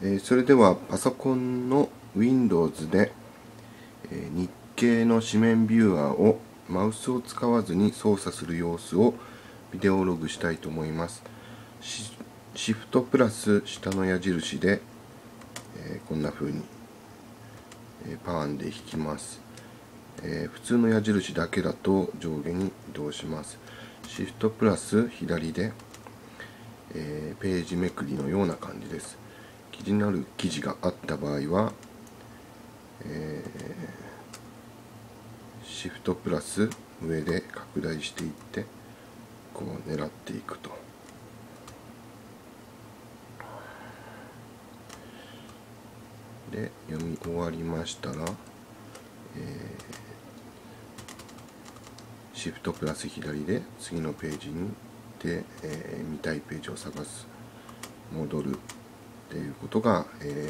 それではパソコンの Windows で、日経の紙面ビューアーをマウスを使わずに操作する様子をビデオログしたいと思います。シフトプラス下の矢印で、こんな風に、パーンで引きます。普通の矢印だけだと上下に移動します。シフトプラス左で、ページめくりのような感じです。気になる記事があった場合は、シフトプラス上で拡大していってこう狙っていくと。で読み終わりましたら、シフトプラス左で次のページに行って、見たいページを探す、戻るっていうことが、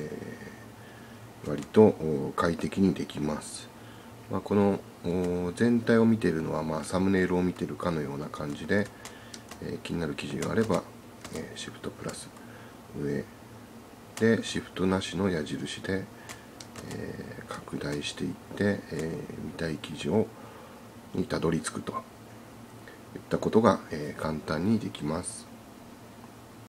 割と快適にできます。この全体を見ているのは、サムネイルを見ているかのような感じで、気になる記事があれば、シフトプラス上でシフトなしの矢印で、拡大していって、見たい記事にたどり着くといったことが、簡単にできます。